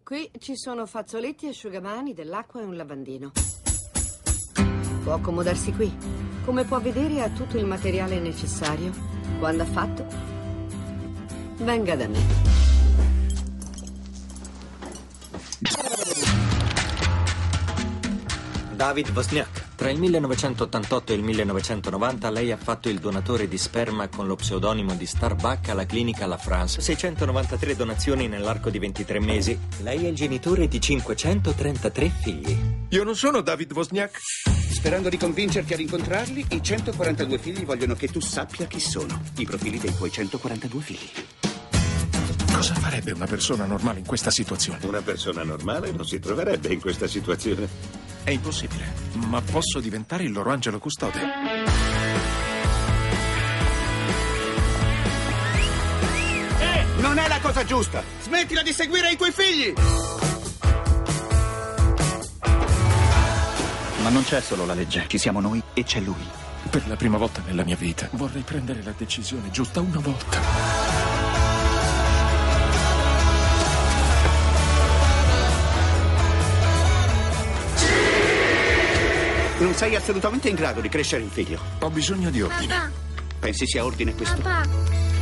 Qui ci sono fazzoletti, asciugamani, dell'acqua e un lavandino. Può accomodarsi qui. Come può vedere, ha tutto il materiale necessario. Quando ha fatto, venga da me. David Wozniak. Tra il 1988 e il 1990 lei ha fatto il donatore di sperma con lo pseudonimo di Starbuck alla clinica La France. 693 donazioni nell'arco di 23 mesi. Lei è il genitore di 533 figli. Io non sono David Wozniak. Sperando di convincerti a rincontrarli, i 142 figli vogliono che tu sappia chi sono. I profili dei tuoi 142 figli. Cosa farebbe una persona normale in questa situazione? Una persona normale non si troverebbe in questa situazione. È impossibile, ma posso diventare il loro angelo custode. Non è la cosa giusta! Smettila di seguire i tuoi figli! Ma non c'è solo la legge, ci siamo noi e c'è lui. Per la prima volta nella mia vita vorrei prendere la decisione giusta una volta. Non sei assolutamente in grado di crescere un figlio. Ho bisogno di ordine. Pensi sia ordine questo? Papà.